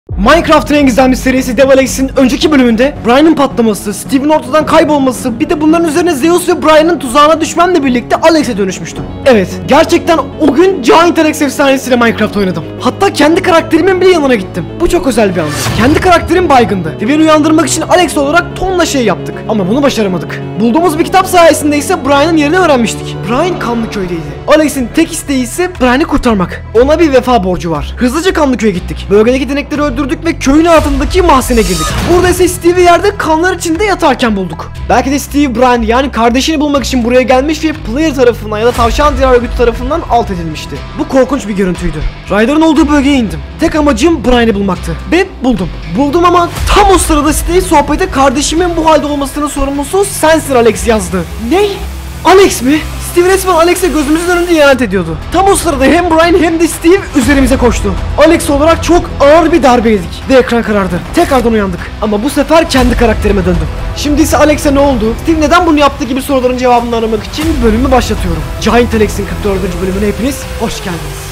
Minecraft'ın en gizemli serisi Dev Alex'in önceki bölümünde Brian'ın patlaması, Steve'in ortadan kaybolması, bir de bunların üzerine Zeus ve Brian'ın tuzağına düşmemle birlikte Alex'e dönüşmüştüm. Evet, gerçekten o gün Giant Alex efsanesiyle Minecraft oynadım. Hatta kendi karakterimin bile yanına gittim. Bu çok özel bir andı. Kendi karakterim baygındı ve beni uyandırmak için Alex olarak tonla şey yaptık. Ama bunu başaramadık. Bulduğumuz bir kitap sayesinde ise Brian'ın yerini öğrenmiştik. Brian Kanlıköy'deydi. Alex'in tek isteği ise Brian'ı kurtarmak. Ona bir vefa borcu var. Hızlıca Kanlıköy'e gittik. Bölgedeki dinekleri öldürdük ve köyün altındaki mahzene girdik. Burada ise Steve'i yerde kanlar içinde yatarken bulduk. Belki de Steve Brian yani kardeşini bulmak için buraya gelmiş ve player tarafından ya da tavşan diğer örgütü tarafından alt edilmişti. Bu korkunç bir görüntüydü. Ryder'ın olduğu bölgeye indim. Tek amacım Brian'ı bulmaktı. Ve buldum. Buldum ama tam o sırada Steve sohbete kardeşimin bu halde olmasının sorumlusu sensin Alex yazdı. Ne? Alex mi? Steve resmen Alex'e gözümüzün önünde ihanet ediyordu. Tam o sırada hem Brian hem de Steve üzerimize koştu. Alex olarak çok ağır bir darbe yedik ve ekran karardı. Tekrardan uyandık ama bu sefer kendi karakterime döndüm. Şimdi ise Alex'e ne oldu? Steve neden bunu yaptı gibi soruların cevabını aramak için bölümü başlatıyorum. Giant Alex'in 44. bölümüne hepiniz hoş geldiniz.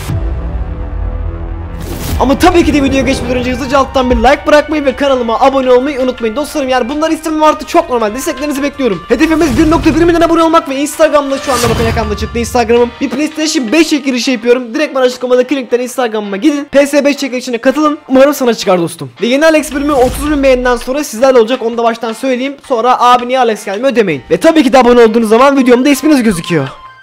Ama tabii ki de videoya geçmeden önce hızlıca alttan bir like bırakmayı ve kanalıma abone olmayı unutmayın dostlarım. Yani bunları istemem artık çok normal, desteklerinizi bekliyorum. Hedefimiz 1.1 milyon abone olmak ve Instagram'da şu anda bakın ekranda çıktı Instagram'ım. Bir PlayStation 5 çekilişi yapıyorum. Direkt bana açıklamadaki linkten Instagram'ıma gidin. PS5 çekilişine katılın. Umarım sana çıkar dostum. Ve yeni Alex bölümü 30.000 beğeniden sonra sizlerle olacak, onu da baştan söyleyeyim. Sonra abi niye Alex gelmiyor demeyin. Ve tabii ki de abone olduğunuz zaman videomda isminiz gözüküyor.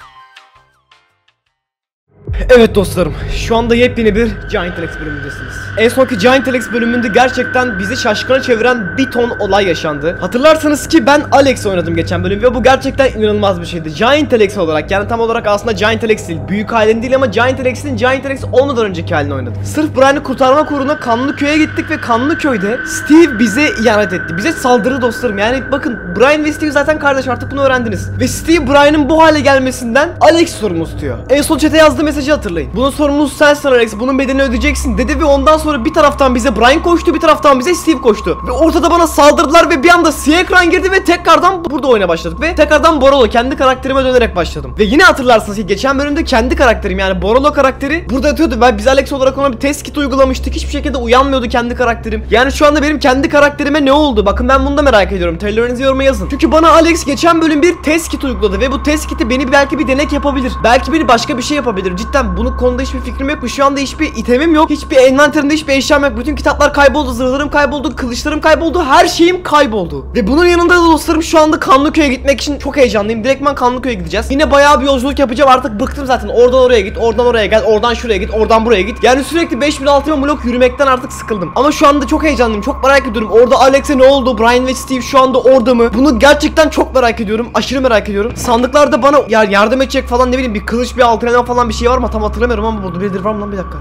Evet dostlarım, şu anda yepyeni bir Giant Alex bölümündesiniz. En sonki Giant Alex bölümünde gerçekten bizi şaşkına çeviren bir ton olay yaşandı. Hatırlarsanız ki ben Alex oynadım geçen bölüm ve bu gerçekten inanılmaz bir şeydi. Giant Alex olarak, yani tam olarak aslında Giant Alex değil, büyük halin değil ama Giant Alex'in Giant Alex olmadan önceki halini oynadık. Sırf Brian'ı kurtarmak uğruna Kanlıköy'e gittik ve Kanlıköy'de Steve bize ihanet etti. Bize saldırdı dostlarım. Yani bakın, Brian ve Steve zaten kardeş, artık bunu öğrendiniz. Ve Steve Brian'ın bu hale gelmesinden Alex sorumlu tutuyor. En son chat'e yazdığı mesajı hatırlayın. Bunun sorumlusu sensin Alex, bunun bedelini ödeyeceksin dedi ve ondan sonra bir taraftan bize Brian koştu, bir taraftan bize Steve koştu. Ve ortada bana saldırdılar ve bir anda siyah ekran girdi ve tekrardan burada oyuna başladık. Ve tekrardan Borolo kendi karakterime dönerek başladım. Ve yine hatırlarsınız ki geçen bölümde kendi karakterim, yani Borolo karakteri burada yatıyordu. Biz Alex olarak ona bir test kit uygulamıştık. Hiçbir şekilde uyanmıyordu kendi karakterim. Yani şu anda benim kendi karakterime ne oldu? Bakın ben bunu da merak ediyorum. Teorilerinizi yoruma yazın. Çünkü bana Alex geçen bölüm bir test kit uyguladı ve bu test kiti beni belki bir denek yapabilir. Belki beni başka bir şey yapabilir. Cidden bunu konuda hiçbir fikrim yok. Şu anda hiçbir itemim yok. Hiçbir envanterimde hiçbir eşyam yok. Bütün kitaplar kayboldu, zırhlarım kayboldu, kılıçlarım kayboldu, her şeyim kayboldu. Ve bunun yanında da dostlarım şu anda Kanlıköy'e gitmek için çok heyecanlıyım. Direktman Kanlıköy'e gideceğiz. Yine bayağı bir yolculuk yapacağım. Artık bıktım zaten. Oradan oraya git, oradan oraya gel, oradan şuraya git, oradan buraya git. Yani sürekli 5000-6000 blok yürümekten artık sıkıldım. Ama şu anda çok heyecanlıyım. Çok merak ediyorum. Orada Alex'e ne oldu? Brian ve Steve şu anda orada mı? Bunu gerçekten çok merak ediyorum. Aşırı merak ediyorum. Sandıklarda bana yardım edecek falan, ne bileyim, bir kılıç, bir altın elma falan bir şey var mı? Tam hatırlamıyorum ama burada birileri var mı lan? Bir dakika.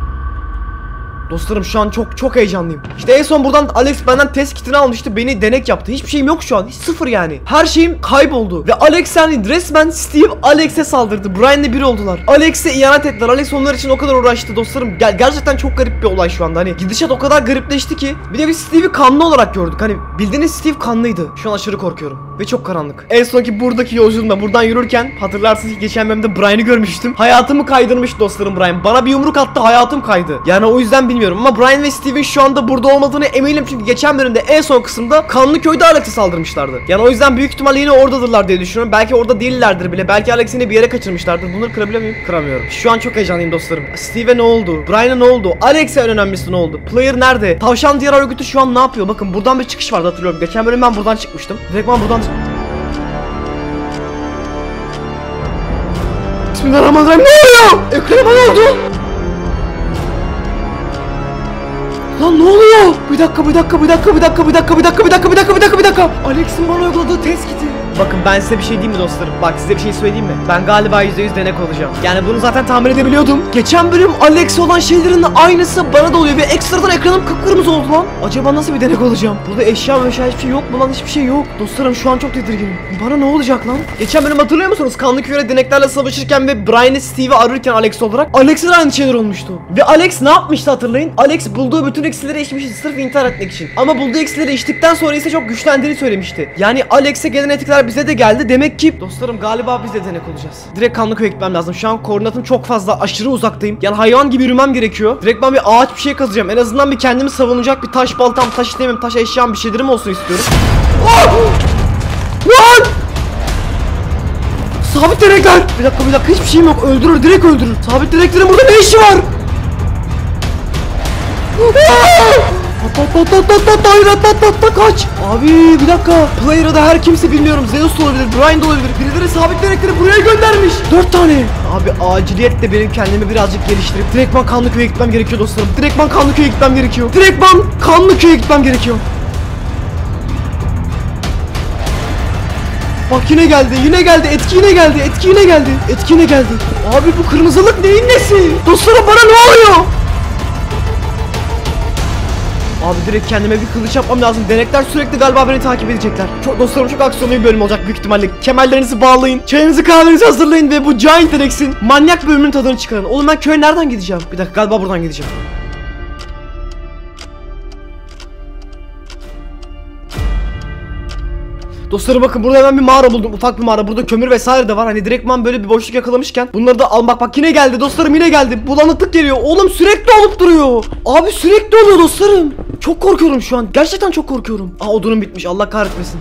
Dostlarım şu an çok heyecanlıyım. İşte en son buradan Alex benden test kitini almıştı. Beni denek yaptı. Hiçbir şeyim yok şu an. Hiç sıfır yani. Her şeyim kayboldu. Ve Alex, yani resmen Steve Alex'e saldırdı. Brian'le bir oldular. Alex'e ihanet ettiler. Alex onlar için o kadar uğraştı dostlarım. Gerçekten çok garip bir olay şu anda. Hani gidişat o kadar garipleşti ki. Bir de biz Steve'i kanlı olarak gördük. Hani bildiğiniz Steve kanlıydı. Şu an aşırı korkuyorum. Ve çok karanlık. En sonki buradaki yolculuğumda buradan yürürken hatırlarsınız ki geçen bölümde Brian'ı görmüştüm. Hayatımı kaydırmış dostlarım Brian. Bana bir yumruk attı, hayatım kaydı. Yani o yüzden bilmiyorum ama Brian ve Steve'in şu anda burada olmadığını eminim, çünkü geçen bölümde en son kısımda Kanlıköy'de Alex'e saldırmışlardı. Yani o yüzden büyük ihtimalle yine oradadırlar diye düşünüyorum. Belki orada değillerdir bile. Belki Alex'ini bir yere kaçırmışlardır. Bunları kırabiliyor muyum? Kıramıyorum. Şu an çok heyecanlıyım dostlarım. Steve'e ne oldu? Brian'a ne oldu? Alex'e en önemlisi ne oldu? Player nerede? Tavşan diğer örgütü şu an ne yapıyor? Bakın buradan bir çıkış vardı, hatırlıyorum. Geçen bölüm ben buradan çıkmıştım. Direktman buradan... Bismillahirrahmanirrahim. Ne oluyor? Ekranıma ne oldu? Lan ne oluyor? Bir dakika. Alex'in bana uyguladığı test kiti. Bakın ben size bir şey diyeyim mi dostlarım? Bak size bir şey söyleyeyim mi? Ben galiba %100 denek olacağım. Yani bunu zaten tahmin edebiliyordum. Geçen bölüm Alex'e olan şeylerin aynısı bana da oluyor ve ekstradan ekranım kıpkırmızı oldu lan. Acaba nasıl bir denek olacağım? Burada eşya hiçbir şey yok mu lan? Hiçbir şey yok. Dostlarım şu an çok tedirginim. Bana ne olacak lan? Geçen bölüm hatırlıyor musunuz? Kanlıköy'e deneklerle savaşırken ve Brian'ı Steve'i ararken Alex olarak Alex'e de aynı şeyler olmuştu. Ve Alex ne yapmıştı hatırlayın? Alex bulduğu bütün eksileri içmişti sırf intihar etmek için. Ama bulduğu eksileri içtikten sonra ise çok güçlendiğini söylemişti. Yani Alex'e gelen etikler denekler bize de geldi. Demek ki dostlarım galiba biz de denek olacağız. Direkt kanlı köye gitmem lazım. Şu an koordinatım çok fazla, aşırı uzaktayım. Yani hayvan gibi yürümem gerekiyor. Direkt ben bir ağaç bir şey kazacağım. En azından bir kendimi savunacak bir taş baltam, taş istemem, taş eşyam bir şeylerim olsun istiyorum. Oh! Lan! Sabit direkler. Bir dakika hiçbir şeyim yok. Öldürür, direkt öldürür. Sabit direklerin burada ne işi var? At kaç. Abi bir dakika. Player'ı da her kimse bilmiyorum. Zeus olabilir, Brian da olabilir. Birileri sabit direkleri buraya göndermiş. 4 tane. Abi aciliyetle benim kendimi birazcık geliştirip direktman Kanlıköy'e gitmem gerekiyor dostlarım. Direktman Kanlıköy'e gitmem gerekiyor. Direktman Kanlıköy'e gitmem gerekiyor. Bak yine geldi, etki yine geldi. Abi bu kırmızılık neyin nesi? Dostlarım bana ne oluyor? Abi direkt kendime bir kılıç yapmam lazım. Denekler sürekli galiba beni takip edecekler. Dostlarım çok aksiyonlu bir bölüm olacak büyük ihtimalle. Kemerlerinizi bağlayın, çayınızı kahvenizi hazırlayın ve bu Giant T-Rex'in manyak bölümünün tadını çıkarın. Oğlum ben köye nereden gideceğim? Bir dakika galiba buradan gideceğim. Dostlarım bakın burada hemen bir mağara buldum, ufak bir mağara. Burada kömür vesaire de var. Hani direktman böyle bir boşluk yakalamışken bunları da al. Bak yine geldi dostlarım, yine geldi. Bulanıklık geliyor. Oğlum sürekli olup duruyor. Abi sürekli oluyor dostlarım. Çok korkuyorum şu an. Gerçekten çok korkuyorum. Odunum bitmiş. Allah kahretmesin.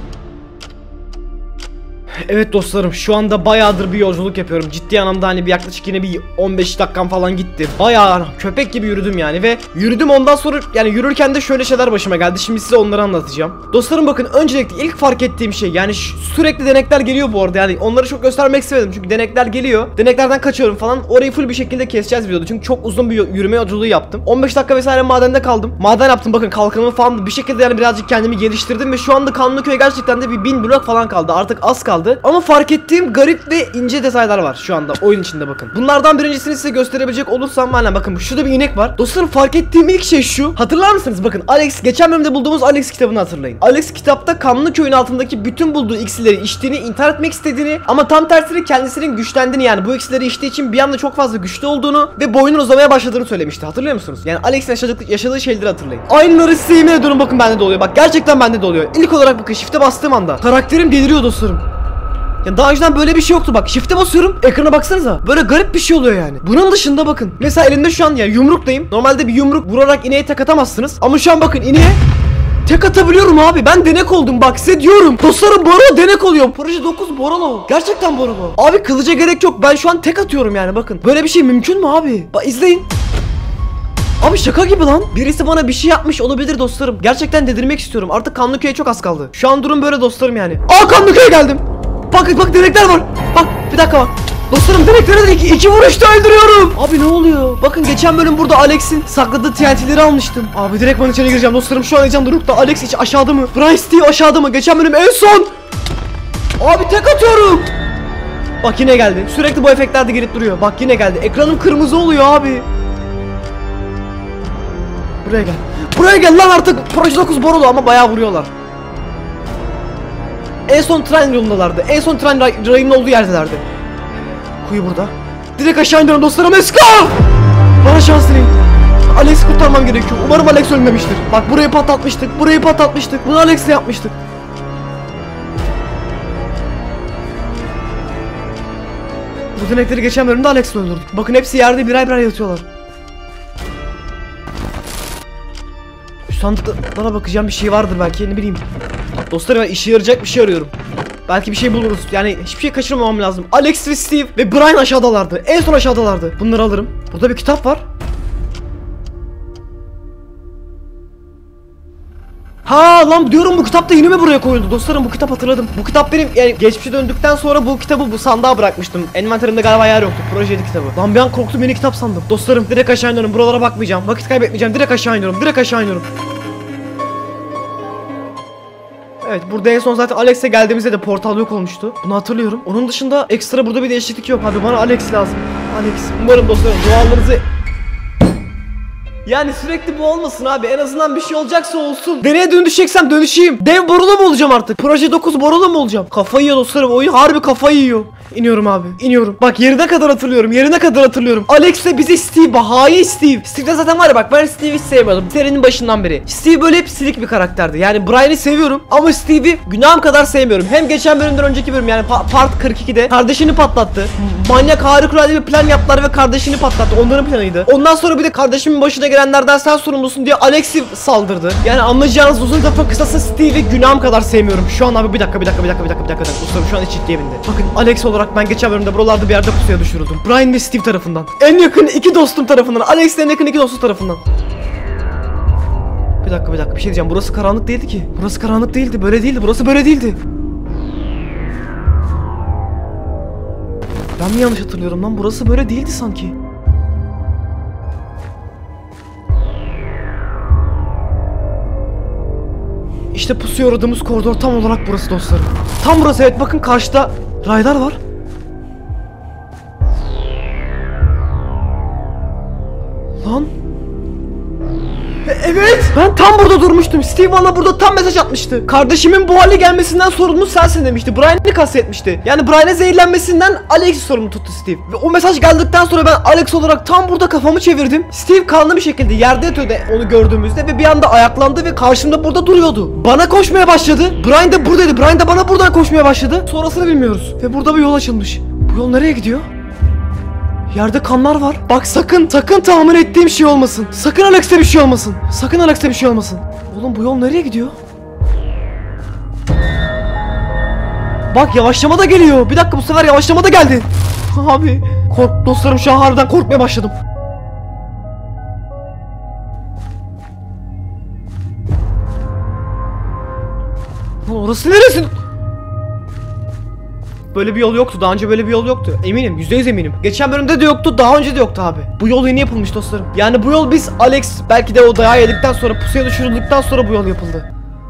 Evet dostlarım, şu anda bayağıdır bir yolculuk yapıyorum. Ciddi anlamda hani bir yaklaşık yine bir 15 dakikam falan gitti. Bayağı köpek gibi yürüdüm yani ve yürüdüm, ondan sonra yani yürürken de şöyle şeyler başıma geldi. Şimdi size onları anlatacağım. Dostlarım bakın, öncelikle ilk fark ettiğim şey, yani sürekli denekler geliyor bu arada. Yani onları çok göstermek istemedim çünkü denekler geliyor. Deneklerden kaçıyorum falan. Orayı full bir şekilde keseceğiz videoda. Çünkü çok uzun bir yürüme yolculuğu yaptım. 15 dakika vesaire madende kaldım. Maden yaptım, bakın kalkanımı falan bir şekilde yani birazcık kendimi geliştirdim ve şu anda Kanlıköy'e gerçekten de bir 1000 blok falan kaldı. Artık az kaldı. Ama fark ettiğim garip ve ince detaylar var şu anda oyun içinde bakın. Bunlardan birincisini size gösterebilecek olursam, aynen bakın şurada bir inek var. Dostlarım fark ettiğim ilk şey şu. Hatırlar mısınız? Bakın Alex, geçen bölümde bulduğumuz Alex kitabını hatırlayın. Alex kitapta Kanlıköy'ün altındaki bütün bulduğu iksirleri içtiğini, intihar etmek istediğini ama tam tersine kendisinin güçlendiğini, yani bu iksirleri içtiği için bir anda çok fazla güçlü olduğunu ve boyunun uzamaya başladığını söylemişti. Hatırlıyor musunuz? Yani Alex'in yaşadığı şeyleri hatırlayın. Aynıları size yemin ediyorum, bakın bende de oluyor. Bak gerçekten bende de oluyor. İlk olarak bakın shift'e bastığım anda karakterim deliriyor dostlarım. Ya daha önceden böyle bir şey yoktu bak. Shift'e basıyorum, ekrana baksanıza. Böyle garip bir şey oluyor yani. Bunun dışında bakın. Mesela elimde şu an yani yumruktayım. Normalde bir yumruk vurarak ineğe tek atamazsınız. Ama şu an bakın ineğe tek atabiliyorum abi. Ben denek oldum bak size diyorum. Dostlarım Borolo denek oluyor. Proje 9 Borolo. Gerçekten Borolo. Abi kılıca gerek yok. Ben şu an tek atıyorum yani bakın. Böyle bir şey mümkün mü abi? Bak izleyin. Abi şaka gibi lan. Birisi bana bir şey yapmış olabilir dostlarım. Gerçekten dedirmek istiyorum. Artık Kanlıköy'e çok az kaldı. Şu an durum böyle dostlarım yani. Kanlıköy'e geldim. Bak denekler var. Bak bir dakika bak. Dostlarım denekleri de iki vuruşta öldürüyorum. Abi ne oluyor? Bakın geçen bölüm burada Alex'in sakladığı TNT'leri almıştım. Abi direkt ben içeri gireceğim dostlarım. Şu an heyecan dorukta. Alex hiç aşağıda mı? Brian Steve aşağıda mı? Geçen bölüm en son. Abi tek atıyorum. Bak yine geldi. Sürekli bu efektler de gelip duruyor. Bak yine geldi. Ekranım kırmızı oluyor abi. Buraya gel. Buraya gel lan artık. Proje 9 Borolo ama bayağı vuruyorlar. En son tren yolundalardı. En son tren rayının olduğu yerdelerdi. Kuyu burada. Direkt aşağı iniyorum dostlarım. Let's go! Bana şans dileyin. Alex'i kurtarmam gerekiyor. Umarım Alex ölmemiştir. Bak burayı patlatmıştık. Burayı patlatmıştık. Bunu Alex'le yapmıştık. Bu denekleri geçen bölümde Alex'le öldürdük. Bakın hepsi yerde birer birer yatıyorlar. Şu sandıklara bakacağım, bir şey vardır belki, ne bileyim. Dostlarım ben işe yarayacak bir şey arıyorum. Belki bir şey buluruz. Yani hiçbir şey kaçırmamam lazım. Alex ve Steve ve Brian aşağıdalardı. En son aşağıdalardı. Bunları alırım. Burada bir kitap var. Ha lan diyorum, bu kitap da yine mi buraya koyuldu? Dostlarım bu kitap hatırladım. Bu kitap benim yani geçmişe döndükten sonra bu kitabı bu sandığa bırakmıştım. Envanterimde galiba yer yoktu. Projeydi kitabı. Lan bir an korktum, yeni kitap sandım. Dostlarım direkt aşağı iniyorum. Buralara bakmayacağım. Vakit kaybetmeyeceğim. Direkt aşağı iniyorum. Direkt aşağı iniyorum. Evet, burada en son zaten Alex'e geldiğimizde de portal yok olmuştu. Bunu hatırlıyorum. Onun dışında ekstra burada bir değişiklik yok. Abi bana Alex lazım. Alex. Umarım dostlarım dualarınızı... Yani sürekli bu olmasın abi. En azından bir şey olacaksa olsun. Deneye dönüşeceksem dönüşeyim. Dev Borolo mu olacağım artık? Proje 9 Borolo mu olacağım? Kafayı yiyor dostlarım. Oyun harbi kafayı yiyor. İniyorum abi. İniyorum. Bak yerine kadar hatırlıyorum. Yerine kadar hatırlıyorum. Alex'le bizi Steve. Hain Steve. Steve'de zaten var ya, bak ben Steve'i hiç sevmiyordum. Serinin başından beri. Steve böyle hep silik bir karakterdi. Yani Brian'ı seviyorum ama Steve'i günahım kadar sevmiyorum. Hem geçen bölümden önceki bölüm, yani part 42'de kardeşini patlattı. Manyak harikulade bir plan yaptılar ve kardeşini patlattı. Onların planıydı. Ondan sonra bir de kardeşimin başına gelenlerden sen sorumlusun diye Alex'i saldırdı. Yani anlayacağınız, uzun lafın kısası, Steve'i günahım kadar sevmiyorum. Şu an abi bir dakika. Dostlarım şu an hiç ciddiye bindi. Bakın Alex olarak ben geçen bölümde buralarda bir yerde pusuya düşürüldüm. Brian ve Steve tarafından. En yakın iki dostum tarafından. Alex'le en yakın iki dostum tarafından. Bir dakika bir şey diyeceğim. Burası karanlık değildi ki. Burası karanlık değildi. Böyle değildi. Burası böyle değildi. Ben mi yanlış hatırlıyorum lan? Burası böyle değildi sanki. İşte pusuya uğradığımız koridor tam olarak burası dostlarım. Tam burası, evet, bakın karşıda raylar var. Lan. Evet. Ben tam burada durmuştum. Steve bana burada tam mesaj atmıştı. Kardeşimin bu hale gelmesinden sorumlu sensin demişti. Brian'ı kastetmişti. Yani Brian'a zehirlenmesinden Alex'i sorumlu tuttu Steve. Ve o mesaj geldikten sonra ben Alex olarak tam burada kafamı çevirdim. Steve kanlı bir şekilde yerde yatıyordu onu gördüğümüzde ve bir anda ayaklandı ve karşımda burada duruyordu. Bana koşmaya başladı. Brian da buradaydı. Brian da bana buradan koşmaya başladı. Sonrasını bilmiyoruz. Ve burada bir yol açılmış. Bu yol nereye gidiyor? Yerde kanlar var. Bak sakın tahmin ettiğim şey olmasın. Sakın Alex'te bir şey olmasın. Sakın Alex'te bir şey olmasın. Oğlum bu yol nereye gidiyor? Bak yavaşlama da geliyor. Bir dakika, bu sefer yavaşlama da geldi. Abi dostlarım, şu an harbiden korkmaya başladım. Lan orası neresi? Böyle bir yol yoktu. Daha önce böyle bir yol yoktu. Eminim. %100 eminim. Geçen bölümde de yoktu. Daha önce de yoktu abi. Bu yol yeni yapılmış dostlarım. Yani bu yol biz Alex belki de o dayağı yedikten sonra, pusuya düşürüldükten sonra bu yol yapıldı.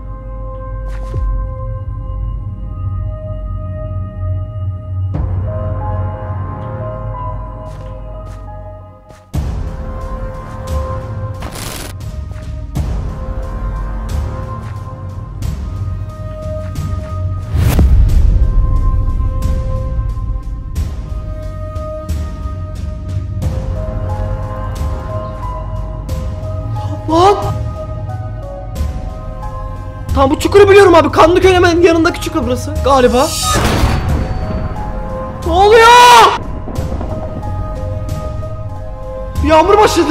Lan! Tamam, bu çukuru biliyorum abi. Kanlıköy'ün hemen yanındaki çukur burası galiba. Ne oluyor? Yağmur başladı.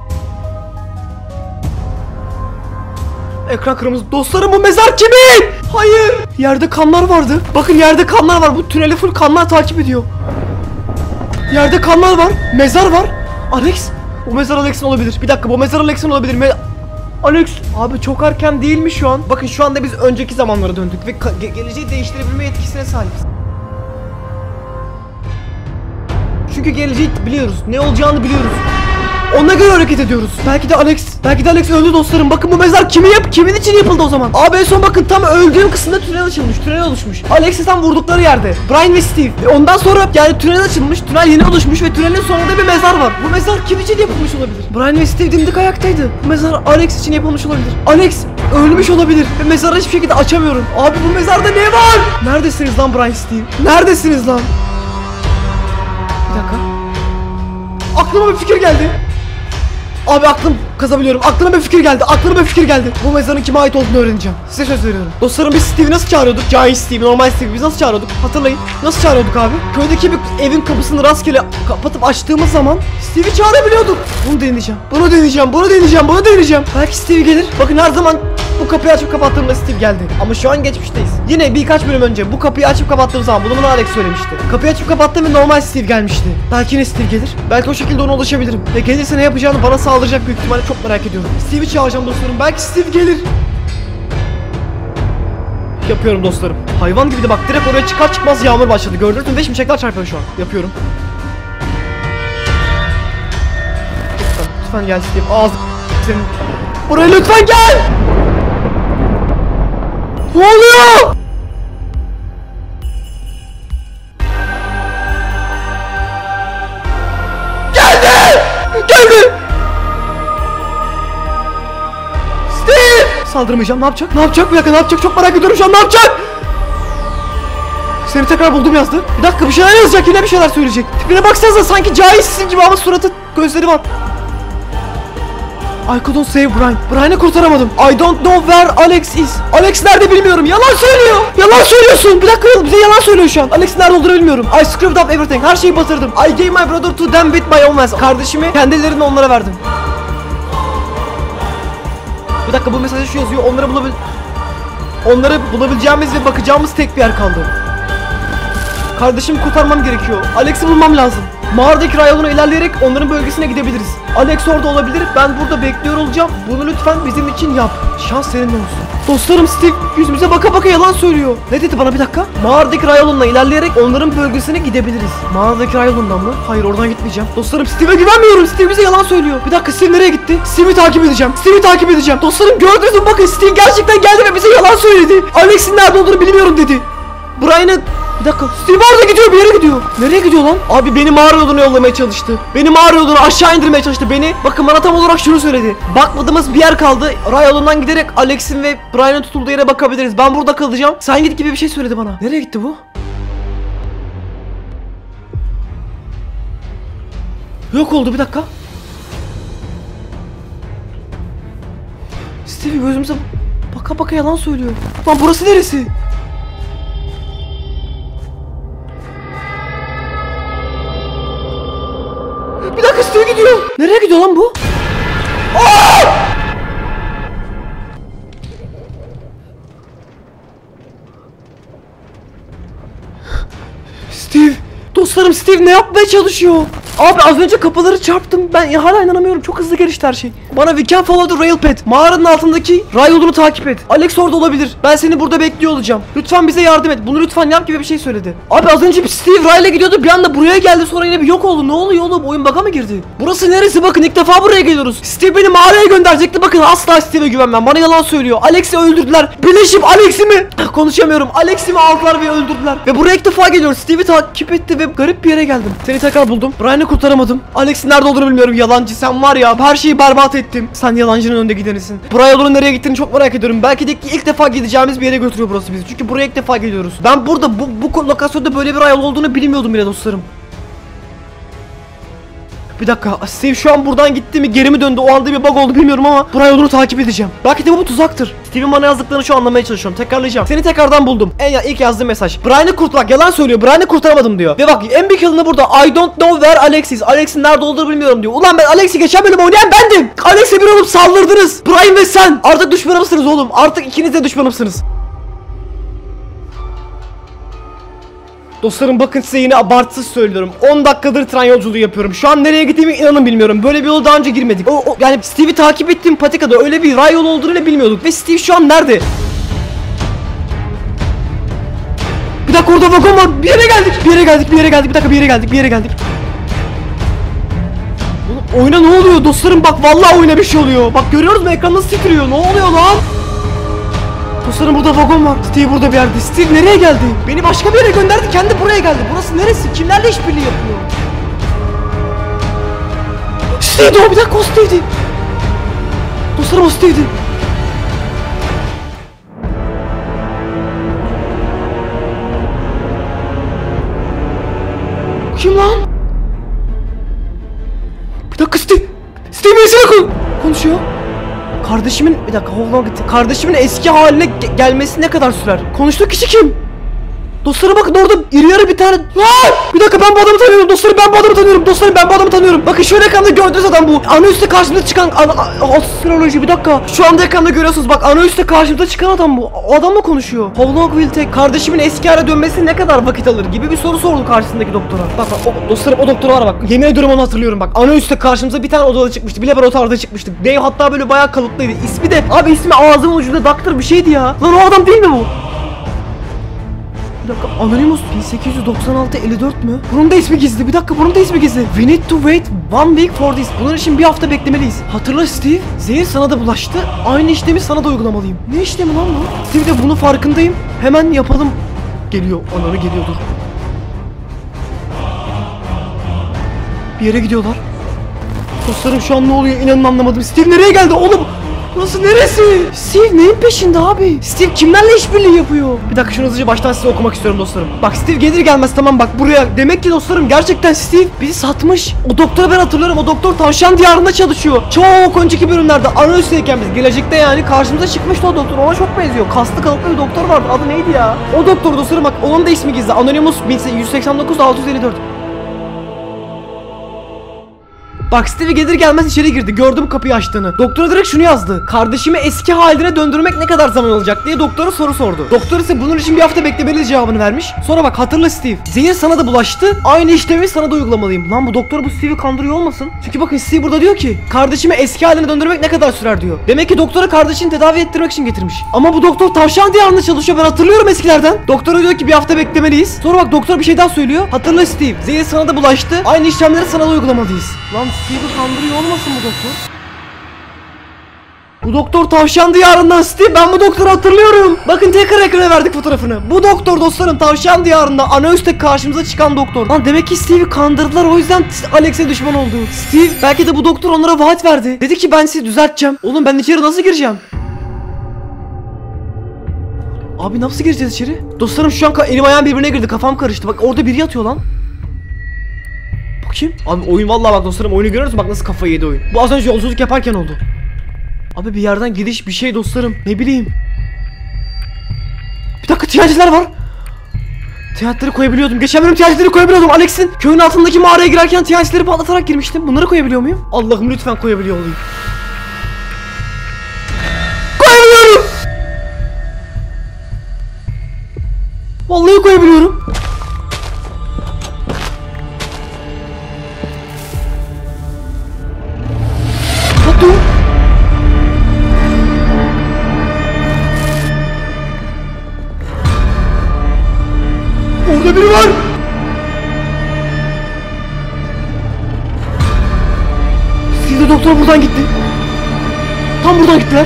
Ekran kırmızı. Dostlarım, bu mezar kimin? Hayır. Yerde kanlar vardı. Bakın yerde kanlar var. Bu tüneli full kanlar takip ediyor. Yerde kanlar var. Mezar var. Alex. O mezar Alex'in olabilir. Bir dakika, bu mezar Alex'in olabilir. Alex. Abi çok erken değil mi şu an? Bakın şu anda biz önceki zamanlara döndük ve geleceği değiştirebilme yetkisine sahibiz. Çünkü geleceği biliyoruz. Ne olacağını biliyoruz. Ona göre hareket ediyoruz. Belki de Alex öldü dostlarım. Bakın bu mezar kimin için yapıldı o zaman? Abi en son bakın tam öldüğüm kısımda tünel açılmış. Tünel oluşmuş. Alex'i tam vurdukları yerde. Brian ve Steve. Ve ondan sonra yani tünel açılmış. Tünel yeni oluşmuş ve tünelin sonunda bir mezar var. Bu mezar kim için yapılmış olabilir? Brian ve Steve dimdik ayaktaydı. Bu mezar Alex için yapılmış olabilir. Alex ölmüş olabilir. Ve mezarı hiçbir şekilde açamıyorum. Abi bu mezarda ne var? Neredesiniz lan Brian, Steve? Neredesiniz lan? Bir dakika. Aklıma bir fikir geldi. Abi kazabiliyorum. Aklıma bir fikir geldi. Bu mezarın kime ait olduğunu öğreneceğim. Size söz veriyorum. Dostlarım, biz Steve'i nasıl çağırıyorduk? Giant Steve, normal Steve biz nasıl çağırıyorduk? Hatırlayın. Nasıl çağırıyorduk abi? Köydeki bir evin kapısını rastgele kapatıp açtığımız zaman Steve'i çağırabiliyorduk. Bunu deneyeceğim. Belki Steve gelir. Bakın her zaman bu kapıyı açıp kapattığımda Steve geldi. Ama şu an geçmişteyiz. Yine birkaç bölüm önce bu kapıyı açıp kapattığım zaman bunu Alex söylemişti. Kapıyı açıp kapattım ve normal Steve gelmişti. Belki yine Steve gelir. Belki o şekilde ona ulaşabilirim. Ve gelirse ne yapacağını bana saldıracak büyük ihtimalle, çok merak ediyorum. Steve'i çağıracağım dostlarım. Belki Steve gelir. Yapıyorum dostlarım. Hayvan gibi de bak, direkt oraya çıkar çıkmaz yağmur başladı. Gördünüz mü? Ve şimşekler çarpıyor şu an. Yapıyorum. Lütfen gel Steve. Senin. Buraya lütfen gel. Ne oluyor? Geldi. Steve! Saldırmayacağım. Ne yapacak? Bir dakika, ne yapacak? Çok merak ediyorum şu an. Ne yapacak? Seni tekrar buldum yazdı. Bir dakika, bir şeyler yazacak, yine bir şeyler söyleyecek. Tipine baksanıza, sanki cahilsin gibi ama suratı, gözleri var. I couldn't save Brian. Brian'ı kurtaramadım. I don't know where Alex is. Alex nerede bilmiyorum. Yalan söylüyor. Yalan söylüyorsun. Bir dakika, bize yalan söylüyor şu an. Alex nerede olduğunu bilmiyorum. I screwed up everything. Her şeyi batırdım. I gave my brother to them with my own hands. Kardeşimi kendi ellerimle onlara verdim. Bir dakika, bu mesajda şu yazıyor. Onları bulabileceğimiz ve bakacağımız tek bir yer kaldı. Kardeşimi kurtarmam gerekiyor. Alex'i bulmam lazım. Mağaradaki ray yoluna ilerleyerek onların bölgesine gidebiliriz. Alex orada olabilir. Ben burada bekliyor olacağım. Bunu lütfen bizim için yap. Şans seninle olsun. Dostlarım, Steve yüzümüze baka baka yalan söylüyor. Ne dedi bana, bir dakika? Mağaradaki ray yoluna ilerleyerek onların bölgesine gidebiliriz. Mağaradaki ray yolundan mı? Hayır, oradan gitmeyeceğim. Dostlarım, Steve'e güvenmiyorum. Steve bize yalan söylüyor. Bir dakika, Steve nereye gitti? Steve'i takip edeceğim. Steve'i takip edeceğim. Dostlarım, gördünüz mü? Bakın, Steve gerçekten geldi ve bize yalan söyledi. Alex'in nerede olduğunu bilmiyorum dedi. Brian'ı... Bir dakika, Steve orada gidiyor, bir yere gidiyor. Nereye gidiyor lan? Abi beni mağara yoluna yollamaya çalıştı. Beni mağara yoluna aşağı indirmeye çalıştı. Bakın, bana tam olarak şunu söyledi. Bakmadığımız bir yer kaldı. Ray yolundan giderek Alex'in ve Brian'ın tutulduğu yere bakabiliriz. Ben burada kalacağım. Sen git gibi bir şey söyledi bana. Nereye gitti bu? Yok oldu, bir dakika. Steve gözümüze baka baka yalan söylüyor. Lan burası neresi? Bir dakika, Steve gidiyor. Nereye gidiyor lan bu? Aa! Steve. Dostlarım, Steve ne yapmaya çalışıyor? Abi az önce kapıları çarptım. Ben hala inanamıyorum. Çok hızlı gelişti her şey. Bana we can follow the rail path. Mağaranın altındaki ray yolunu takip et. Alex orada olabilir. Ben seni burada bekliyor olacağım. Lütfen bize yardım et. Bunu lütfen yap gibi bir şey söyledi. Abi az önce bir Steve rayla gidiyordu. Bir anda buraya geldi. Sonra yine bir yok oldu. Ne oluyor oğlum? Oyun bug'a mı girdi? Burası neresi? Bakın, ilk defa buraya geliyoruz. Steve beni mağaraya gönderecekti. Bakın, asla Steve'e güvenmem. Bana yalan söylüyor. Alex'i öldürdüler. Birleşip Alex'i mi? Konuşamıyorum. Alex'i mi aldılar ve öldürdüler. Ve buraya ilk defa geliyoruz. Steve'i takip etti ve garip bir yere geldim. Seni tekrar buldum. Brian'ı kurtaramadım. Alex'in nerede olduğunu bilmiyorum. Yalancı, sen var ya, her şeyi berbat ettim. Sen yalancının önde gidenisin. Buraya yolun nereye gittiğini çok merak ediyorum. Belki de ilk defa gideceğimiz bir yere götürüyor burası bizi. Çünkü buraya ilk defa geliyoruz. Ben burada bu lokasyonda böyle bir yol olduğunu bilmiyordum bile dostlarım. Bir dakika, Steve şu an buradan gitti mi, geri mi döndü, o anda bir bug oldu bilmiyorum ama buraya yolunu takip edeceğim. Belki de bu tuzaktır. Steve'in bana yazdıklarını şu an anlamaya çalışıyorum. Tekrarlayacağım. Seni tekrardan buldum. İlk yazdığım mesaj. Brian'ı kurtar, yalan söylüyor. Brian'ı kurtaramadım diyor. Ve bak, en büyük yılını burada. I don't know where Alex is. Alex'in nerede olduğunu bilmiyorum diyor. Ulan ben Alex'i geçen bölüm oynayan bendim. Alex'e bir olup saldırdınız. Brian ve sen. Artık düşmanımsınız oğlum. Artık ikiniz de düşmanımsınız. Dostlarım, bakın size yine abartısız söylüyorum. 10 dakikadır tren yolculuğu yapıyorum. Şu an nereye gittiğimi inanın bilmiyorum. Böyle bir yola daha önce girmedik. Yani Steve'i takip ettiğim patikada öyle bir ray yolu olduğunu bilmiyorduk. Ve Steve şu an nerede? Bir dakika, orada vagon var. Bir yere geldik. Bir dakika, bir yere geldik. Oğlum, oyuna ne oluyor dostlarım? Bak, vallahi oyuna bir şey oluyor. Bak, görüyoruz mu, ekran nasıl titriyor? Ne oluyor lan? Dostlarım, burada vagon var. Steve burada bir yerde. Steve nereye geldi? Beni başka bir yere gönderdi. Kendi buraya geldi. Burası neresi? Kimlerle işbirliği yapıyor? Steve'di o. Bir dakika, o Steve'di. Dostlarım, o Steve'di. Kim lan? Bir dakika, Steve. Steve birisiyle konuşuyor. Kardeşimin, bir dakika, kardeşimin eski haline gelmesi ne kadar sürer? Konuştuğu kişi kim? Dostlarım bakın, orada iri yarı bir tane... Lan! Bir dakika, ben bu adamı tanıyorum dostlarım, ben bu adamı tanıyorum. Bakın, şöyle ekranda gördüğünüz adam bu. Ana üstte karşımıza çıkan... Astroloji, bir dakika. Şu anda ekranda görüyorsunuz, bak, ana üstte karşımıza çıkan adam bu. O adamla konuşuyor. How long will take? Kardeşimin eski hale dönmesi ne kadar vakit alır gibi bir soru sordu karşısındaki doktora. Bak, dostlarım, o doktor var bak. Yemin ediyorum onu hatırlıyorum bak. Ana üstte karşımıza bir tane odada çıkmıştı. Bir laboratuvarda çıkmıştık. Dave hatta böyle bayağı kalıplıydı. İsmi de... Abi ismi ağzımın ucunda doktor bir şeydi ya. Lan o adam değil mi bu? Bir dakika, Anonymous 1896-54 mü? Bunun da ismi gizli. Bir dakika, bunun da ismi gizli. We need to wait 1 week for this. Bunun için bir hafta beklemeliyiz. Hatırla Steve, zehir sana da bulaştı. Aynı işlemi sana da uygulamalıyım. Ne işlemi lan bu? Steve de bunun farkındayım. Hemen yapalım. Geliyor, ananı geliyordur. Bir yere gidiyorlar. Dostlarım, şu an ne oluyor inanın anlamadım. Steve nereye geldi oğlum? Burası neresi? Steve neyin peşinde abi? Steve kimlerle işbirliği yapıyor? Bir dakika şunu hızlıca baştan size okumak istiyorum dostlarım. Bak Steve gelir gelmez tamam bak buraya. Demek ki dostlarım gerçekten Steve bizi satmış. O doktoru ben hatırlıyorum. O doktor tavşan diyarında çalışıyor. Çok önceki bölümlerde ana üsteyken biz gelecekte yani karşımıza çıkmıştı o doktor. Ona çok benziyor. Kaslı kalıplı bir doktor vardı. Adı neydi ya? O doktor dostlarım bak onun da ismi gizli. Anonymous 189 654. Bak Steve gelir gelmez içeri girdi. Gördüm kapıyı açtığını. Doktora direkt şunu yazdı. Kardeşimi eski haline döndürmek ne kadar zaman alacak diye doktora soru sordu. Doktor ise bunun için bir hafta beklemeliyiz cevabını vermiş. Sonra bak hatırla Steve. Zehir sana da bulaştı. Aynı işlemi sana da uygulamalıyım. Lan bu doktor bu Steve'i kandırıyor olmasın? Çünkü bakın Steve burada diyor ki kardeşimi eski haline döndürmek ne kadar sürer diyor. Demek ki doktora kardeşini tedavi ettirmek için getirmiş. Ama bu doktor tavşan diyarında çalışıyor. Ben hatırlıyorum eskilerden. Doktora diyor ki bir hafta beklemeliyiz. Sonra bak doktor bir şey daha söylüyor. Hatırla Steve. Zehir sana da bulaştı. Aynı işlemleri sana da uygulamalıyız. Lan Steve'i kandırıyor olmasın bu doktor? Bu doktor tavşan diyarından Steve. Ben bu doktoru hatırlıyorum. Bakın tekrar ekrana verdik fotoğrafını. Bu doktor dostlarım tavşan diyarında ana üstte karşımıza çıkan doktor. Lan demek ki Steve'i kandırdılar. O yüzden Alex'e düşman oldu. Steve belki de bu doktor onlara vaat verdi. Dedi ki ben sizi düzelteceğim. Oğlum ben içeri nasıl gireceğim? Abi nasıl gireceğiz içeri? Dostlarım şu an elim ayağım birbirine girdi. Kafam karıştı. Bak orada biri yatıyor lan. Bakayım. Abi oyun vallahi bak dostlarım oyunu görüyor musun? Bak nasıl kafayı yedi oyun. Bu az önce yolculuk yaparken oldu. Abi bir yerden gidiş bir şey dostlarım. Ne bileyim. Bir dakika tiyaciler var. Tiyacileri koyabiliyordum. Geçen bölüm tiyacileri koyabiliyordum. Alex'in köyün altındaki mağaraya girerken tiyacileri patlatarak girmiştim. Bunları koyabiliyor muyum? Allah'ım lütfen koyabiliyor olayım. Koyabiliyorum. Vallahi koyabiliyorum. Dur. Orada biri var. Sizde doktor buradan gitti. Tam buradan gittiler.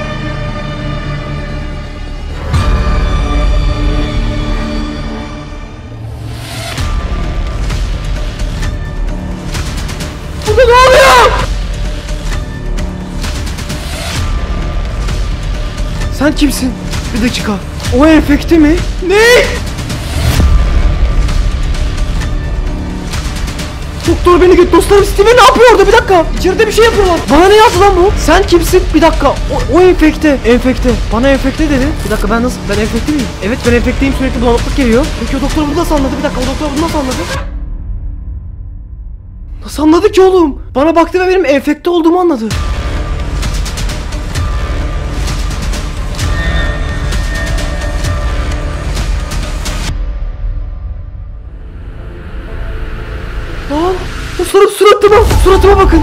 Burada ne oluyor? Sen kimsin? Bir dakika. O enfekte mi? Ne? Doktor beni git dostlarım Steve ne yapıyor orada bir dakika. İçeride bir şey yapıyorlar. Bana ne yazdı lan bu? Sen kimsin? Bir dakika. O enfekte. Enfekte. Bana enfekte dedi. Bir dakika ben enfekte miyim? Evet ben enfekteyim sürekli bulanıklık geliyor. Peki o doktor bunu nasıl anladı? Bir dakika o doktor bunu nasıl anladı? Nasıl anladı ki oğlum? Bana baktı ve benim enfekte olduğumu anladı. Lan dostlarım suratıma bakın.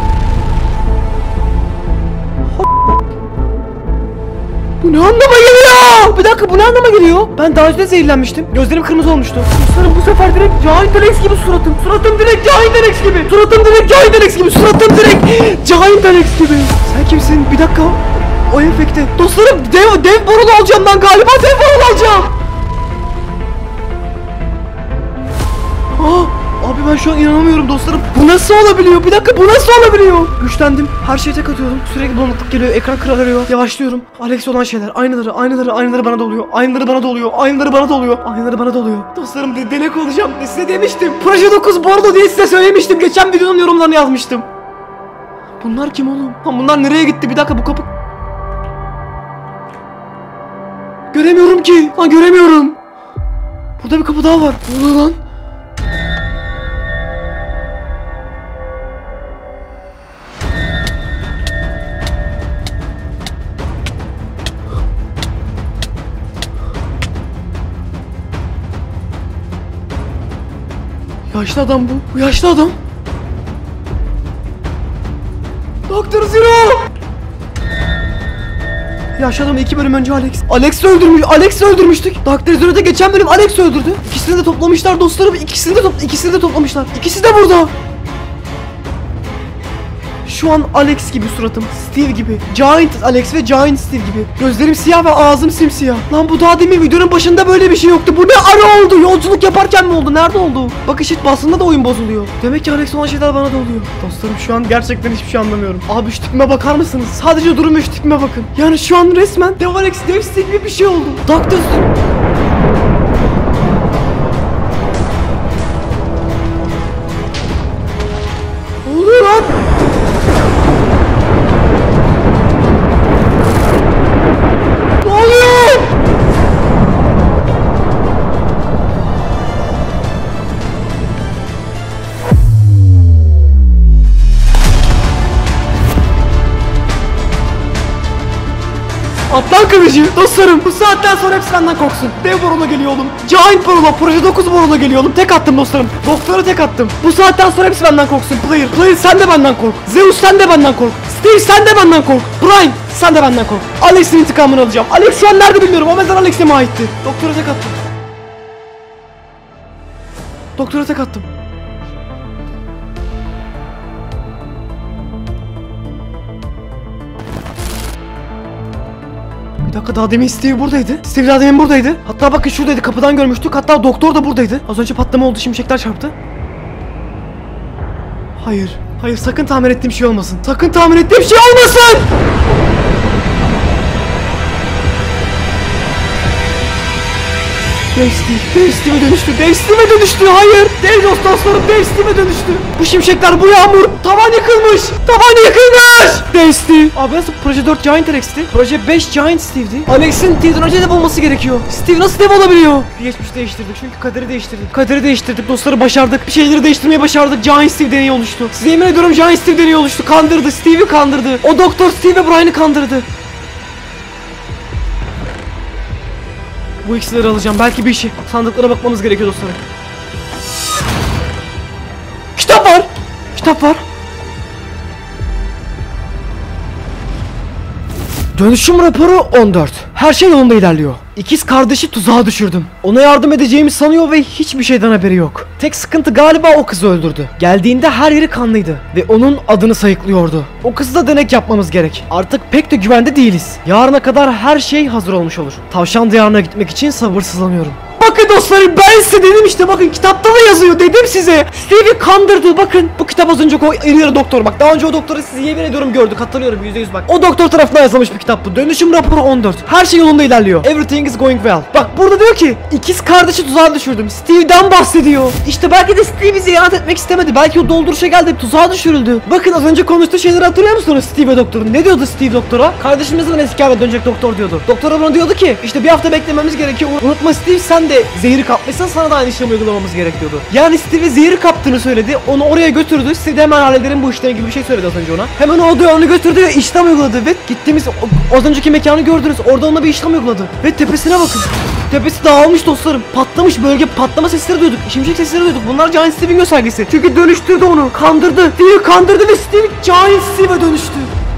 Bu ne anlama geliyor? Bir dakika bu ne anlama geliyor? Ben daha önce de zehirlenmiştim. Gözlerim kırmızı olmuştu. Dostlarım bu sefer direkt Giant Alex gibi suratım. Suratım direkt Giant Alex gibi. Suratım direkt Giant Alex gibi. Suratım direkt Giant Alex gibi. Sen kimsin? Bir dakika. O enfekte. Dostlarım dev borulu alacağım ben galiba. Dev borulu alacağım. Abi ben şu an inanamıyorum dostlarım. Bu nasıl olabiliyor? Bir dakika bu nasıl olabiliyor? Güçlendim. Her şeye tek atıyorum. Sürekli bulanıklık geliyor. Ekran kırılıyor. Yavaşlıyorum. Alex olan şeyler. Aynıları bana da oluyor. Aynıları bana da oluyor. Dostlarım denek olacağım. Size demiştim. Proje 9 Bordo diye size söylemiştim. Geçen videonun yorumlarını yazmıştım. Bunlar kim oğlum? Lan bunlar nereye gitti? Bir dakika bu kapı. Göremiyorum ki. Lan göremiyorum. Burada bir kapı daha var. Ne oluyor lan? Yaşlı adam bu. Bu yaşlı adam. Doktor Zero. Yaşlı adam 2 bölüm önce Alex'i öldürmüştük. Doktor Zero'da geçen bölüm Alex öldürdü. İkisini de toplamışlar dostlarım. İkisini de toplamışlar. İkisi de burada. Şu an Alex gibi suratım. Steve gibi. Giant Alex ve Giant Steve gibi. Gözlerim siyah ve ağzım simsiyah. Lan bu daha demin videonun başında böyle bir şey yoktu. Bu ne ara oldu? Yolculuk yaparken mi oldu? Nerede oldu? Bak işit basında da oyun bozuluyor. Demek ki Alex olan şeyler bana da oluyor. Dostlarım şu an gerçekten hiçbir şey anlamıyorum. Abi şu tipime bakar mısınız? Sadece durum şu tipime bakın. Yani şu an resmen Dev Alex, Dev Steve gibi bir şey oldu. Doctor... Ne oluyor lan? Ne oluyor? Atlan kılıcı dostlarım, bu saatten sonra hepsi benden korksun. Dev Borolo geliyor oğlum. Giant Borolo, Proje 9 Borolo geliyor oğlum. Tek attım dostlarım. Doktora tek attım. Bu saatten sonra hepsi benden korksun. Player sen de benden kork. Zeus sen de benden kork. Steve sen de benden kork. Brian sen de benden kork. Alex'in intikamını alacağım. Alex şu an nerede bilmiyorum. O mezar Alex'e mi aitti? Doktora tek attım. Doktora tek attım. Bir dakika, daha demin Steve buradaydı. Steve daha demin buradaydı. Hatta bakın şuradaydı, kapıdan görmüştük. Hatta doktor da buradaydı. Az önce patlama oldu, şimşekler çarptı. Hayır. Hayır, sakın tahmin ettiğim şey olmasın. Sakın tahmin ettiğim şey olmasın! Dev Steve'e dönüştü. Dev Steve'e dönüştü. Hayır. Dev dostlarım, Dev Steve'e dönüştü. Bu şimşekler, bu yağmur. Tavan yıkılmış. Tavan yıkılmış. Dev Steve. Abi nasıl Proje 4 Giant Alex'ti? Proje 5 Giant Steve'di. Alex'in Steve'den önce de bulması gerekiyor. Steve nasıl dev olabiliyor? Geçmiş değiştirdik çünkü kaderi değiştirdik. Kaderi değiştirdik dostları, başardık. Bir şeyleri değiştirmeyi başardık. Giant Steve deneyi oluştu. Size yemin ediyorum Giant Steve deneyi oluştu. Kandırdı. Steve'i kandırdı. O doktor Steve ve Brian'ı kandırdı. Bu iksirleri alacağım. Belki bir işi. Sandıklara bakmamız gerekiyor dostlarım. Kitap var. Kitap var. Dönüşüm raporu 14. Her şey yolunda ilerliyor. İkiz kardeşi tuzağa düşürdüm. Ona yardım edeceğimi sanıyor ve hiçbir şeyden haberi yok. Tek sıkıntı galiba o kızı öldürdü. Geldiğinde her yeri kanlıydı ve onun adını sayıklıyordu. O kızla denek yapmamız gerek. Artık pek de güvende değiliz. Yarına kadar her şey hazır olmuş olur. Tavşan diyarına gitmek için sabırsızlanıyorum. Bakın dostlarım, ben size dedim işte, bakın kitapta da yazıyor, dedim size. Steve'i kandırdı, bakın. Bu kitap az önce o iri doktor, bak daha önce o doktoru sizi yemin ediyorum gördük, hatırlıyorum %100 bak. O doktor tarafından yazılmış bir kitap bu. Dönüşüm raporu 14. Her şey yolunda ilerliyor. Everything is going well. Bak burada diyor ki ikiz kardeşi tuzağa düşürdüm. Steve'den bahsediyor. İşte belki de Steve bizi ihanet etmek istemedi. Belki o dolduruşa geldi, tuzağa düşürüldü. Bakın az önce konuştuğu şeyleri hatırlıyor musunuz Steve doktorun? Ne diyordu Steve doktora? Kardeşim ne zaman eski haline dönecek doktor diyordu. Doktora bana diyordu ki işte bir hafta beklememiz gerekiyor. Unutma Steve, sen de zehri kapmışsan sana da aynı işlemi uygulamamız gerekiyordu. Yani Steve'e zehri kaptığını söyledi. Onu oraya götürdü. Steve de hemen hallederim bu işleri gibi bir şey söyledi az önce ona. Hemen o odaya onu götürdü ve işlem uyguladı ve gittiğimiz az önceki mekanı gördünüz. Orada ona bir işlem uyguladı. Ve tepesine bakın. Tepesi dağılmış dostlarım. Patlamış bölge, patlama sesleri duyduk. Şimşek sesleri duyduk. Bunlar Giant Steve'in göstergesi. Çünkü dönüştürdü onu. Kandırdı. Steve'i kandırdı ve Steve Giant Steve'e dönüştü.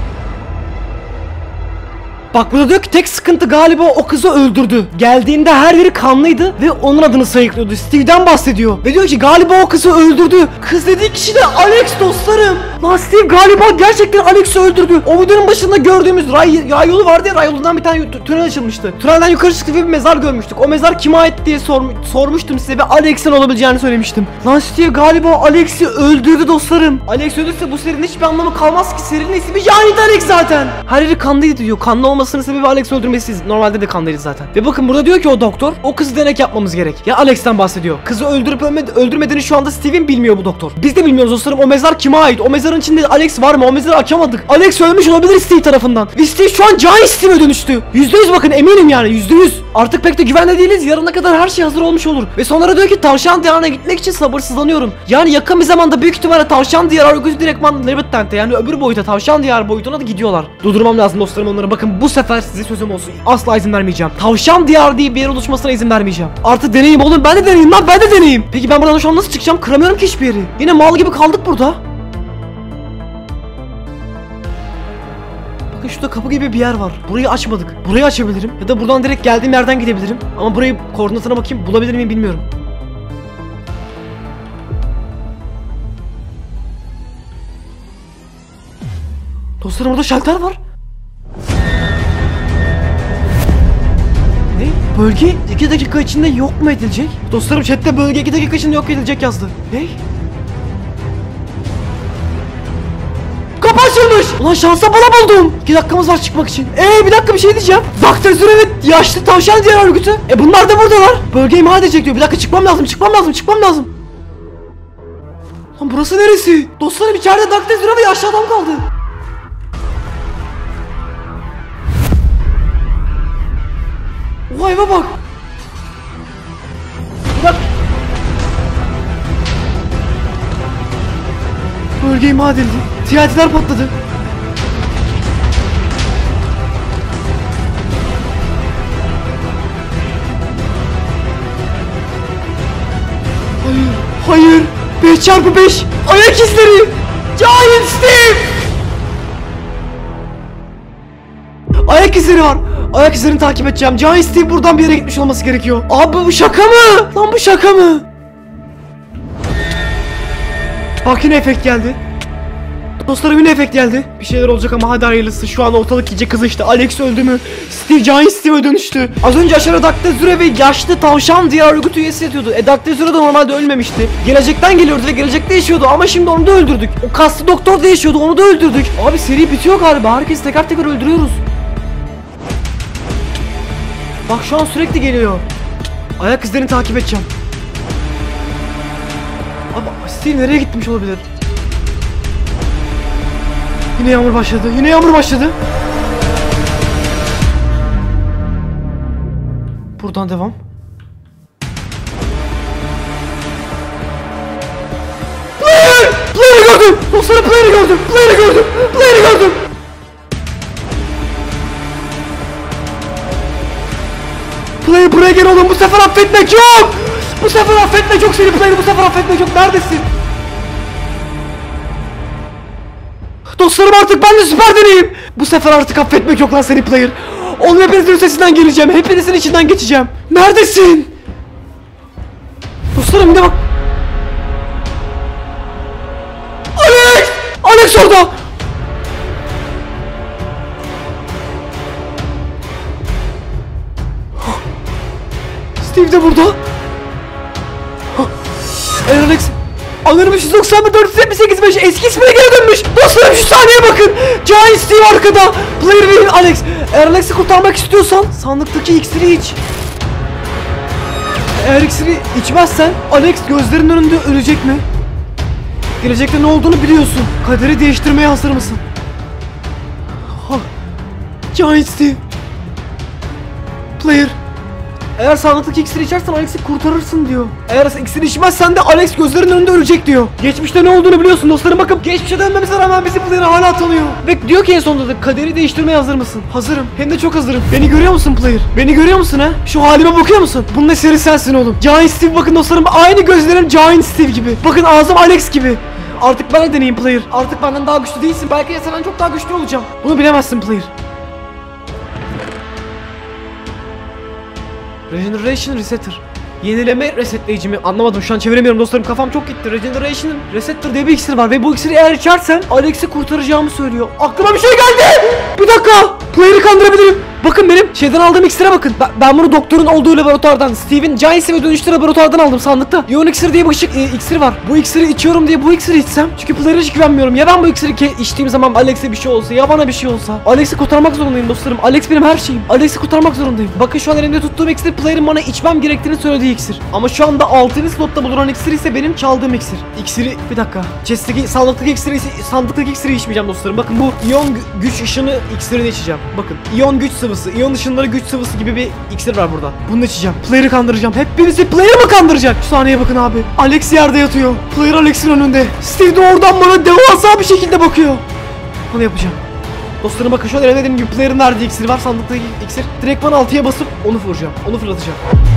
Bak burada diyor ki tek sıkıntı galiba o kızı öldürdü. Geldiğinde her yeri kanlıydı ve onun adını sayıklıyordu. Steve'den bahsediyor. Ve diyor ki galiba o kızı öldürdü. Kız dediği kişi de Alex dostlarım. Lan Steve galiba gerçekten Alex'i öldürdü. O videonun başında gördüğümüz ray yolu vardı ya, ray yolundan bir tane tünel açılmıştı. Tünelden yukarı çıktık ve bir mezar görmüştük. O mezar kime ait diye sormuştum size ve Alex'in olabileceğini söylemiştim. Lan Steve galiba Alex'i öldürdü dostlarım. Alex öldürse bu serinin hiçbir anlamı kalmaz ki. Serinin ismi Giant Alex zaten. Her yeri kanlıydı diyor. Kanlı olmasının sebebi Alex öldürmesi. Normalde de kanlıydı zaten. Ve bakın burada diyor ki o doktor, o kızı denek yapmamız gerek. Ya Alex'ten bahsediyor. Kızı öldürüp öldürmediğini şu anda Steve'in bilmiyor bu doktor. Biz de bilmiyoruz dostlarım. O mezar kime ait? O mezarın içinde Alex var mı? O mezarı açamadık. Alex ölmüş olabilir Steve tarafından. Ve Steve şu an Giant Steve'e dönüştü. %100 bakın, eminim yani %100. Artık pek de güvende değiliz. Yarına kadar her şey hazır olmuş olur. Ve sonra diyor ki tavşan diyarına gitmek için sabırsızlanıyorum. Yani yakın bir zamanda büyük ihtimalle tavşan diyarı örgütü direktman Nevertent'e, yani öbür boyuta, tavşan diyarı boyutuna da gidiyorlar. Durdurmam lazım dostlarım onları. Bakın bu sefer size sözüm olsun. Asla izin vermeyeceğim. Tavşan diyarı diye bir yer oluşmasına izin vermeyeceğim. Artık deneyim oğlum. Ben de deneyim lan. Ben de deneyim. Peki ben buradan şu an nasıl çıkacağım? Kıramıyorum ki hiçbir yeri. Yine mal gibi kaldık burada. Bakın şurada kapı gibi bir yer var. Burayı açmadık. Burayı açabilirim. Ya da buradan direkt geldiğim yerden gidebilirim. Ama burayı koordinatına bakayım. Bulabilir miyim bilmiyorum. Dostlarım burada şalter var. Ne? Bölge 2 dakika içinde yok mu edilecek? Dostlarım chatte bölge 2 dakika içinde yok edilecek yazdı. Ne? Kapı açılmış. Ulan şansa bala buldum. 2 dakikamız var çıkmak için. Bir dakika bir şey diyeceğim. Dr. Züre ve yaşlı tavşan diğer örgütü. Bunlar da buradalar. Bölge imha edecek diyor. Bir dakika çıkmam lazım. Lan burası neresi? Dostlarım içeride Dr. Züre ve yaşlı adam kaldı. Oha eve bak. Bak. Bölge imha edildi. TNT'ler patladı. Hayır. 5x5 ayak izleri. Giant Steve. Ayak izleri var. Ayak izlerini takip edeceğim. Giant Steve buradan bir yere gitmiş olması gerekiyor. Abi bu şaka mı? Lan bu şaka mı? Bak yine efekt geldi. Dostlarım yine efekt geldi. Bir şeyler olacak ama hadi hayırlısı. Şu an ortalık iyice kızıştı. Alex öldü mü? Steve Giant Steve'e dönüştü. Az önce aşağıda Dr. Züre ve yaşlı tavşan diğer örgüt üyesi yatıyordu. Dr. Züre de normalde ölmemişti. Gelecekten geliyordu ve gelecekte yaşıyordu ama şimdi onu da öldürdük. O kaslı doktor da yaşıyordu, onu da öldürdük. Abi seri bitiyor galiba. Herkesi teker teker öldürüyoruz. Bak şu an sürekli geliyor. Ayak izlerini takip edeceğim. Abi Steve nereye gitmiş olabilir? Yine yağmur başladı. Buradan devam. Player'ı gördüm. Dostlarım player'ı gördüm. Player buraya gel oğlum. Bu sefer affetmek yok. Seni Player. Bu sefer affetmek yok. Neredesin? Dostlarım artık ben de süper deneyim. Bu sefer artık affetmek yok lan seni Player. Oğlum hepinizin üstesinden geleceğim. Hepinizin içinden geçeceğim. Neredesin? Dostlarım bir de bak. Alex orada. Steve de burada. Alex Alırmış 191 478 5 eski ismine geri dönmüş. Dostlarım şu sahneye bakın. Giant Steve arkada. Player benim Alex. Eğer Alex'i kurtarmak istiyorsan sandıktaki iksiri iç. Eğer iksiri içmezsen Alex gözlerinin önünde ölecek mi? Gelecekte ne olduğunu biliyorsun. Kaderi değiştirmeye hazır mısın? Giant Steve. Player. Eğer sandıktaki iksiri içersen Alex'i kurtarırsın diyor. Eğer iksiri içmezsen de Alex gözlerinin önünde ölecek diyor. Geçmişte ne olduğunu biliyorsun dostlarım, bakın geçmişe dönmemize rağmen bizi Player'ı hala tanıyor. Ve diyor ki en sonunda da kaderi değiştirmeye hazır mısın? Hazırım. Hem de çok hazırım. Beni görüyor musun Player? Beni görüyor musun ha? Şu halime bakıyor musun? Bunun eseri sensin oğlum. Giant Steve, bakın dostlarım, aynı gözlerim Giant Steve gibi. Bakın ağzım Alex gibi. Artık ben de deneyim Player. Artık benden daha güçlü değilsin. Belki de senden çok daha güçlü olacağım. Bunu bilemezsin Player. Regeneration Resetter. Yenileme resetleyici mi? Anlamadım, şu an çeviremiyorum dostlarım, kafam çok gitti. Regeneration Resetter diye bir iksir var ve bu iksiri eğer içersen Alex'i kurtaracağımı söylüyor. Aklıma bir şey geldi. Bir dakika. Player'ı kandırabilirim. Bakın benim şeyden aldığım iksire bakın. Ben bunu doktorun olduğu laboratuvardan, Steve'in Giant Steve'e dönüştüğü laboratuvardan aldım sandıkta. İyon iksir diye bir iksir var. Bu iksiri içiyorum diye bu iksiri içsem, çünkü Player'a hiç güvenmiyorum. Ya ben bu iksiri içtiğim zaman Alex'e bir şey olsa, ya bana bir şey olsa. Alex'i kurtarmak zorundayım dostlarım. Alex benim her şeyim. Alex'i kurtarmak zorundayım. Bakın şu an elimde tuttuğum iksir Player'ın bana içmem gerektiğini söylediği iksir. Ama şu anda 6. slotta bulunan iksir ise benim çaldığım iksir. İksiri bir dakika. Sandıktaki iksiri içmeyeceğim dostlarım. Bakın bu iyon güç ışını iksirini içeceğim. Bakın iyon güç sıvısı, iyon ışınları güç sıvısı gibi bir iksir var burada. Bunu içeceğim. Player'ı kandıracağım. Hepinizi Player'ı mı kandıracak? Şu sahneye bakın abi. Alex yerde yatıyor. Player Alex'in önünde. Steve de oradan bana devasa bir şekilde bakıyor. Bunu yapacağım. Dostlarım bakın şu an dediğim gibi Player'ın verdiği iksir var. Sandıktaki iksir. Direkt bana 6'ya basıp onu vuracağım. Onu fırlatacağım.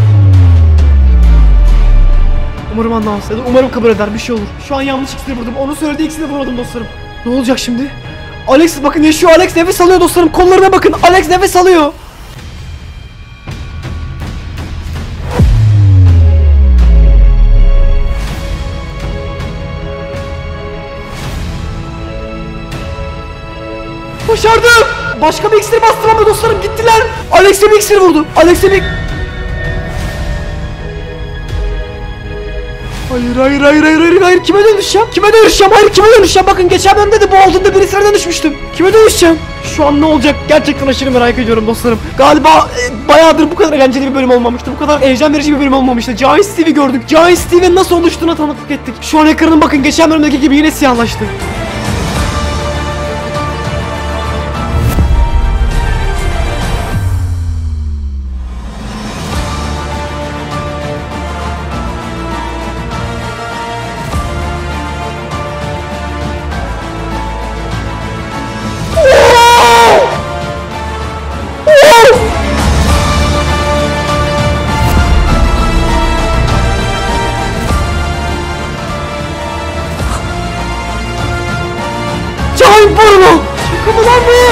Umarım anlamaz. Ya da umarım kabul eder, bir şey olur. Şu an yanlış iksiri vurdum. Onun söylediği iksiri vurmadım dostlarım. Ne olacak şimdi? Alex bakın yaşıyor. Alex nefes alıyor dostlarım. Kollarına bakın. Alex nefes alıyor. Başardım. Başka bir iksir bastım ama dostlarım gittiler. Alex'e bir iksir vurdu. Alex'e bir... Hayır. Kime dönüşeceğim? Hayır, kime dönüşeceğim? Bakın geçen bölümde de bu olduğunda birisine dönüşmüştüm. Kime dönüşeceğim? Şu an ne olacak? Gerçekten aşırı merak ediyorum dostlarım. Galiba bayağıdır bu kadar eğlenceli bir bölüm olmamıştı. Bu kadar heyecan verici bir bölüm olmamıştı. Giant Steve'i gördük. Giant Steve'in nasıl oluştuğuna tanıklık ettik. Şu an ekranın bakın geçen bölümdeki gibi yine siyahlaştı. Giant Bruno! Şaka mı lan bu?